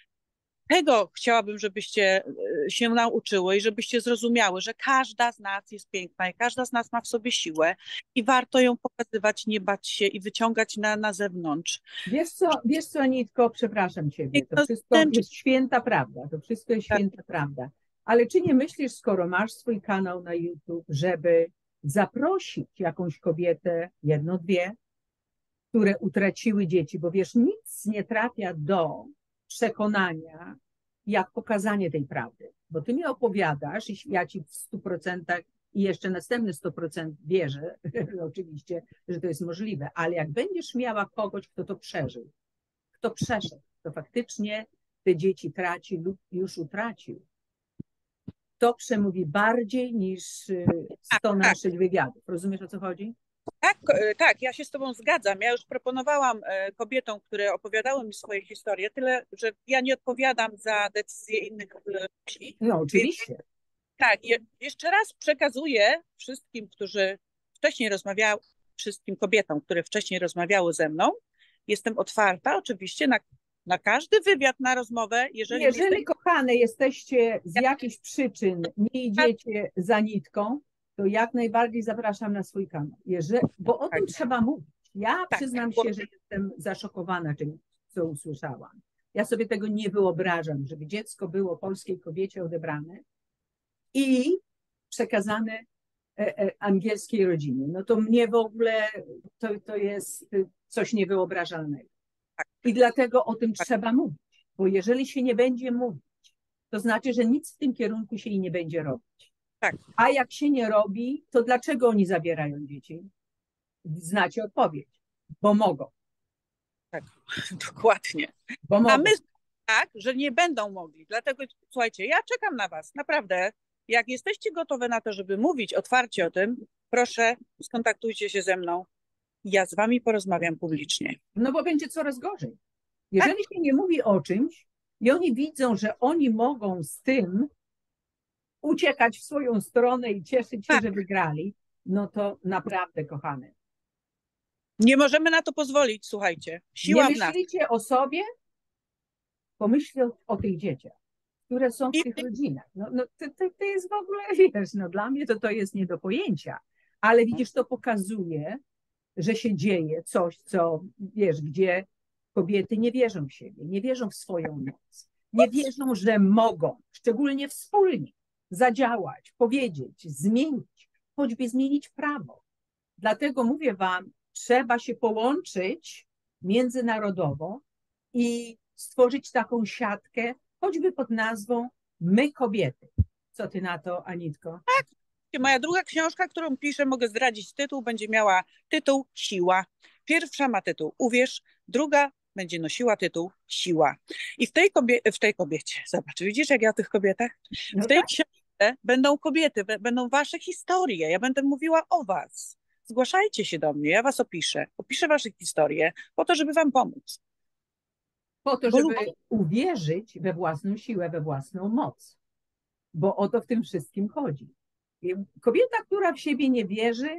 tego chciałabym, żebyście się nauczyły i żebyście zrozumiały, że każda z nas jest piękna i każda z nas ma w sobie siłę i warto ją pokazywać, nie bać się i wyciągać na zewnątrz. Wiesz co, Anitko, przepraszam ciebie, to wszystko jest święta prawda, to wszystko jest święta prawda. Ale czy nie myślisz, skoro masz swój kanał na YouTube, żeby zaprosić jakąś kobietę, jedno, dwie, które utraciły dzieci, bo wiesz, nic nie trafia do przekonania, jak pokazanie tej prawdy. Bo ty mi opowiadasz i ja ci w 100% i jeszcze następne 100% wierzę, oczywiście, że to jest możliwe, ale jak będziesz miała kogoś, kto to przeżył, kto przeszedł, kto faktycznie te dzieci traci lub już utracił, to przemówi bardziej niż 100 naszych wywiadów. Rozumiesz, o co chodzi? Tak, ja się z tobą zgadzam. Ja już proponowałam kobietom, które opowiadały mi swoje historie, tyle, że ja nie odpowiadam za decyzje innych ludzi. No, oczywiście. Więc, tak, jeszcze raz przekazuję wszystkim, którzy wcześniej rozmawiały, wszystkim kobietom, które wcześniej rozmawiały ze mną. Jestem otwarta oczywiście na każdy wywiad, na rozmowę. Jeżeli kochane, jesteście z jakichś przyczyn, nie idziecie za nitką, to jak najbardziej zapraszam na swój kanał. Bo o tym trzeba mówić. Ja przyznam się, że jestem zaszokowana tym, co usłyszałam. Ja sobie tego nie wyobrażam, żeby dziecko było polskiej kobiecie odebrane i przekazane angielskiej rodzinie. No to mnie w ogóle to jest coś niewyobrażalnego. I dlatego o tym trzeba mówić. Bo jeżeli się nie będzie mówić, to znaczy, że nic w tym kierunku się i nie będzie robić. Tak. A jak się nie robi, to dlaczego oni zabierają dzieci? Znacie odpowiedź. Bo mogą. Tak, dokładnie. Bo mogą. A my tak, że nie będą mogli. Dlatego słuchajcie, ja czekam na was, naprawdę. Jak jesteście gotowe na to, żeby mówić otwarcie o tym, proszę, skontaktujcie się ze mną. Ja z wami porozmawiam publicznie. No bo będzie coraz gorzej. Jeżeli się nie mówi o czymś i oni widzą, że oni mogą z tym uciekać w swoją stronę i cieszyć się, że wygrali, no to naprawdę, kochane, Nie możemy na to pozwolić, słuchajcie. Siła nie w nas. myślicie o sobie, pomyślcie o tych dzieciach, które są w I tych rodzinach. To jest w ogóle, wiesz, no dla mnie to jest nie do pojęcia, ale widzisz, to pokazuje, że się dzieje coś, co, wiesz, gdzie kobiety nie wierzą w siebie, nie wierzą w swoją moc, nie wierzą, że mogą, szczególnie wspólnie, zadziałać, powiedzieć, zmienić, choćby zmienić prawo. Dlatego mówię wam, trzeba się połączyć międzynarodowo i stworzyć taką siatkę, choćby pod nazwą My Kobiety. Co ty na to, Anitko? moja druga książka, którą piszę, mogę zdradzić tytuł, będzie miała tytuł Siła. Pierwsza ma tytuł Uwierz, druga będzie nosiła tytuł Siła. I w tej kobiecie, zobacz, widzisz jak ja o tych kobietach? No W tej tak. książce będą kobiety, będą wasze historie, ja będę mówiła o was. Zgłaszajcie się do mnie, ja was opiszę wasze historie po to, żeby wam pomóc. Po to, Bo żeby uwierzyć we własną siłę, we własną moc. Bo o to w tym wszystkim chodzi. Kobieta, która w siebie nie wierzy,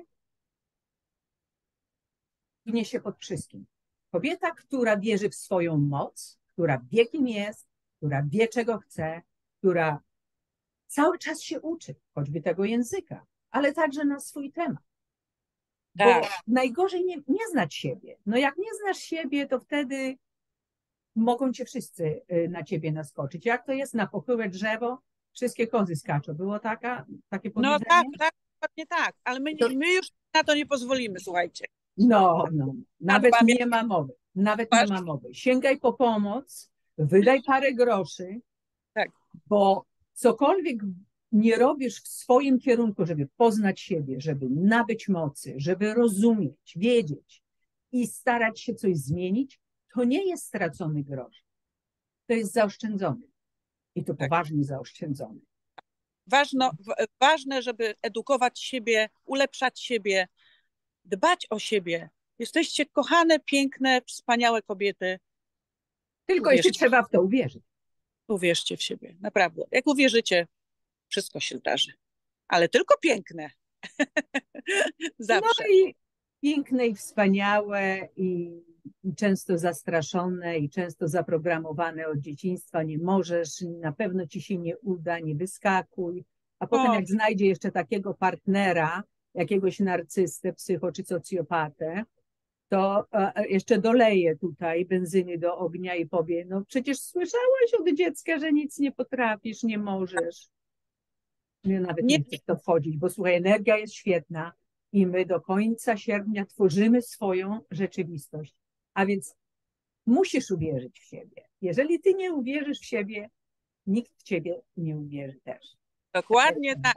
ginie się pod wszystkim. Kobieta, która wierzy w swoją moc, która wie, kim jest, która wie, czego chce, która cały czas się uczy, choćby tego języka, ale także na swój temat. Bo tak. najgorzej nie znać siebie. No jak nie znasz siebie, to wtedy mogą cię wszyscy na ciebie naskoczyć. Jak to jest na pochyłe drzewo, wszystkie kozy skaczą. Było takie No powiedzenie? tak, dokładnie tak, ale my już na to nie pozwolimy, słuchajcie. No, nawet Zadbam, nie ma mowy. Nawet nie ma mowy. Sięgaj po pomoc, wydaj parę groszy, tak. bo cokolwiek nie robisz w swoim kierunku, żeby poznać siebie, żeby nabyć mocy, żeby rozumieć, wiedzieć i starać się coś zmienić, to nie jest stracony grosz. To jest zaoszczędzony. I to poważnie zaoszczędzony. Ważne, żeby edukować siebie, ulepszać siebie, dbać o siebie. Jesteście kochane, piękne, wspaniałe kobiety. Tylko jeszcze trzeba w to uwierzyć. Uwierzcie w siebie, naprawdę. Jak uwierzycie, wszystko się zdarzy. Ale tylko piękne. Zawsze. No i piękne i wspaniałe i często zastraszone i często zaprogramowane od dzieciństwa. Nie możesz, na pewno ci się nie uda, nie wyskakuj. A potem jak znajdzie jeszcze takiego partnera, jakiegoś narcystę, psycho czy socjopatę, to jeszcze doleje tutaj benzyny do ognia i powie, no przecież słyszałaś od dziecka, że nic nie potrafisz, nie możesz. Ja nawet nie chcę w to wchodzić, bo słuchaj, energia jest świetna i my do końca sierpnia tworzymy swoją rzeczywistość. A więc musisz uwierzyć w siebie. Jeżeli ty nie uwierzysz w siebie, nikt w ciebie nie uwierzy też. Dokładnie tak.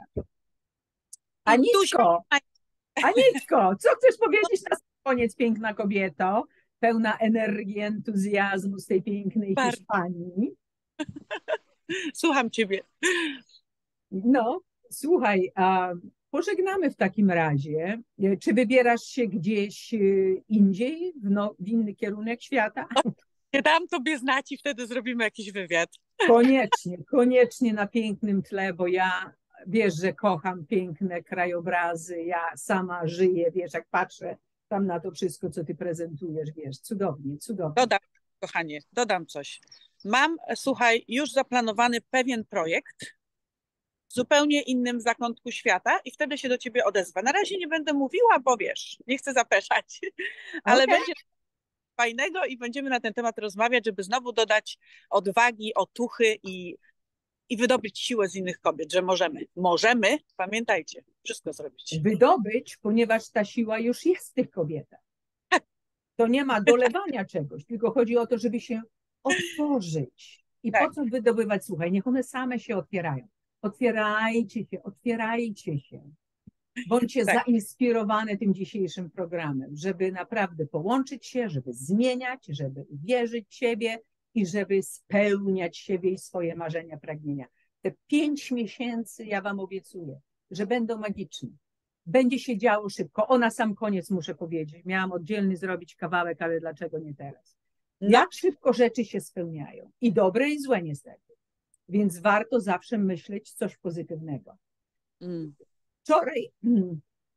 Aniczko, co chcesz powiedzieć na koniec, piękna kobieto, pełna energii, entuzjazmu z tej pięknej Hiszpanii? Słucham ciebie. No, słuchaj, pożegnamy w takim razie. Czy wybierasz się gdzieś indziej, w inny kierunek świata? Nie dam tobie znać i wtedy zrobimy jakiś wywiad. Koniecznie na pięknym tle, bo ja wiesz, że kocham piękne krajobrazy, ja sama żyję, wiesz, jak patrzę tam na to wszystko, co ty prezentujesz, wiesz, cudownie. Dodam, kochanie, dodam coś. Mam, słuchaj, już zaplanowany pewien projekt w zupełnie innym zakątku świata i wtedy się do ciebie odezwę. Na razie nie będę mówiła, bo wiesz, nie chcę zapeszać, ale będzie fajnego i będziemy na ten temat rozmawiać, żeby znowu dodać odwagi, otuchy i wydobyć siłę z innych kobiet, że możemy, pamiętajcie, wszystko zrobić. Wydobyć, ponieważ ta siła już jest w tych kobietach. To nie ma dolewania czegoś, tylko chodzi o to, żeby się otworzyć. I po co wydobywać? Słuchaj, niech one same się otwierają. Otwierajcie się. Bądźcie zainspirowane tym dzisiejszym programem, żeby naprawdę połączyć się, żeby zmieniać, żeby wierzyć w siebie i żeby spełniać siebie i swoje marzenia, pragnienia. Te 5 miesięcy, ja wam obiecuję, że będą magiczne. Będzie się działo szybko. O, na sam koniec muszę powiedzieć. Miałam oddzielny zrobić kawałek, ale dlaczego nie teraz? Jak szybko rzeczy się spełniają. I dobre, i złe niestety. Więc warto zawsze myśleć coś pozytywnego. Wczoraj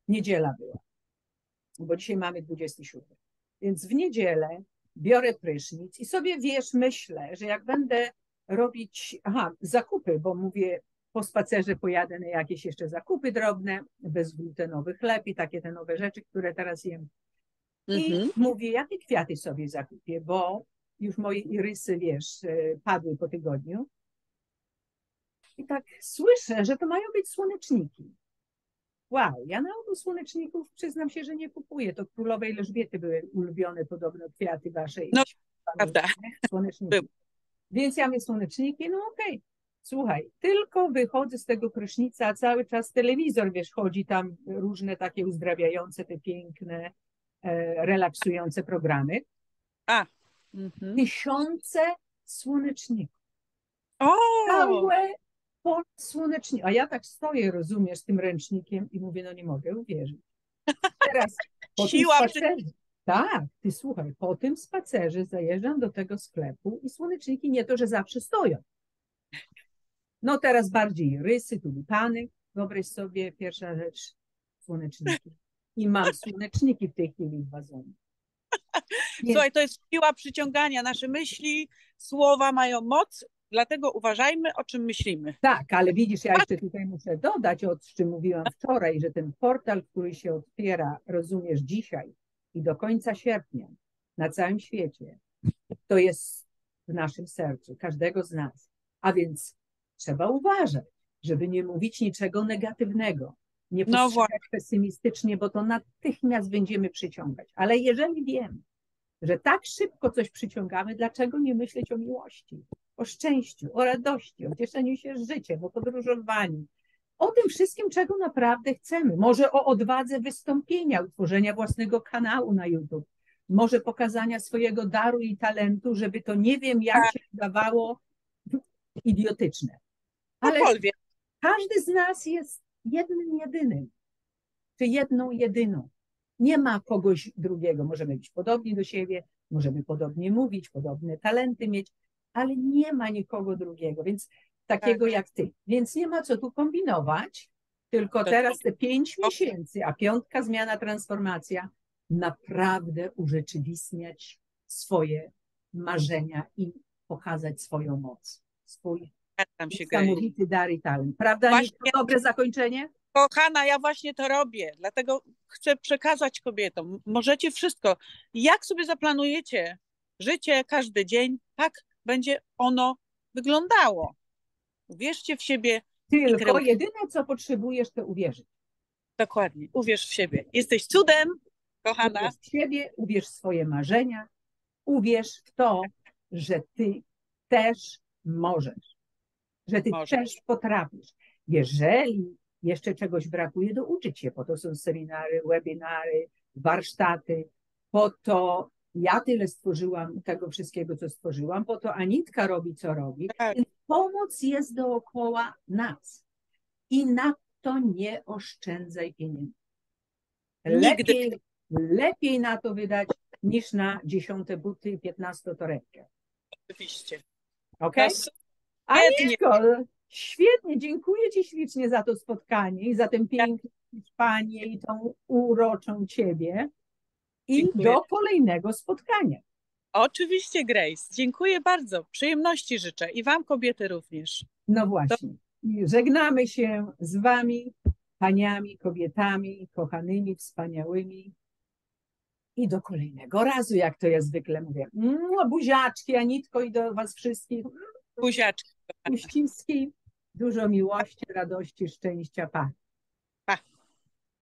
Niedziela była, bo dzisiaj mamy 27. Więc w niedzielę biorę prysznic i sobie, wiesz, myślę, że jak będę robić zakupy, bo mówię, po spacerze pojadę na jakieś jeszcze zakupy drobne, bezglutenowy chleb i takie te nowe rzeczy, które teraz jem. I mówię, jakie kwiaty sobie zakupię, bo już moje irysy, wiesz, padły po tygodniu. I tak słyszę, że to mają być słoneczniki. Wow, ja na ogół słoneczników przyznam się, że nie kupuję. To królowej Elżbiety były ulubione podobno kwiaty waszej. No, prawda. Słoneczniki. Więc ja mówię, słoneczniki, no okej. Słuchaj, tylko wychodzę z tego prysznica, a cały czas telewizor, wiesz, chodzi tam różne takie uzdrawiające, te piękne, relaksujące programy. Tysiące słoneczników. Całe słonecznik. A ja tak stoję, rozumiesz, z tym ręcznikiem i mówię, no nie mogę uwierzyć. Teraz po tym spacerze, tak, ty słuchaj, po tym spacerze zajeżdżam do tego sklepu i słoneczniki nie to, że zawsze stoją. No teraz bardziej rysy, tulipany. Wyobraź sobie, pierwsza rzecz, słoneczniki. I mam słoneczniki w tej chwili w wazonie. Słuchaj, to jest siła przyciągania. Nasze myśli, słowa mają moc, dlatego uważajmy, o czym myślimy. Tak, ale widzisz, ja jeszcze tutaj muszę dodać, o czym mówiłam wczoraj, że ten portal, który się otwiera, rozumiesz, dzisiaj i do końca sierpnia na całym świecie, to jest w naszym sercu, każdego z nas. A więc trzeba uważać, żeby nie mówić niczego negatywnego, nie postrzegać pesymistycznie, bo to natychmiast będziemy przyciągać. Ale jeżeli wiemy, że tak szybko coś przyciągamy, dlaczego nie myśleć o miłości, o szczęściu, o radości, o cieszeniu się z życiem, o podróżowaniu, o tym wszystkim, czego naprawdę chcemy. Może o odwadze wystąpienia, utworzenia własnego kanału na YouTube, może pokazania swojego daru i talentu, żeby to nie wiem jak się wydawało idiotyczne. Ale każdy z nas jest jednym jedynym, czy jedną jedyną. Nie ma kogoś drugiego. Możemy być podobni do siebie, możemy podobnie mówić, podobne talenty mieć, ale nie ma nikogo drugiego, więc takiego jak ty. Więc nie ma co tu kombinować, tylko teraz te 5 miesięcy, a 5. zmiana, transformacja, naprawdę urzeczywistniać swoje marzenia i pokazać swoją moc, swój niesamowity dar i talent. Prawda? To dobre zakończenie? Kochana, ja właśnie to robię, dlatego chcę przekazać kobietom. Możecie wszystko. Jak sobie zaplanujecie życie, każdy dzień, tak będzie ono wyglądało. Uwierzcie w siebie. Tylko jedyne, co potrzebujesz, to uwierzyć. Dokładnie. Uwierz w siebie. Jesteś cudem, kochana. Uwierz w siebie, uwierz w swoje marzenia, uwierz w to, że ty też możesz, że ty też potrafisz. Jeżeli jeszcze czegoś brakuje, to uczyć się. Po to są seminary, webinary, warsztaty. Po to ja tyle stworzyłam tego wszystkiego, co stworzyłam. Po to Anitka robi, co robi. Więc pomoc jest dookoła nas. I na to nie oszczędzaj pieniędzy. Lepiej na to wydać niż na 10 buty i 15 torebkę. Oczywiście. Okej? Anitko, świetnie, dziękuję ci ślicznie za to spotkanie i za tę piękną Hiszpanię i tą uroczą ciebie. I dziękuję. Do kolejnego spotkania. Oczywiście, Grace. Dziękuję bardzo. Przyjemności życzę i wam, kobiety, również. No właśnie. I żegnamy się z wami, paniami, kobietami, kochanymi, wspaniałymi. I do kolejnego razu, jak to ja zwykle mówię. Buziaczki, Anitko, i do was wszystkich. Buziaczki. Uściski, dużo miłości, radości, szczęścia. Pa. Pa.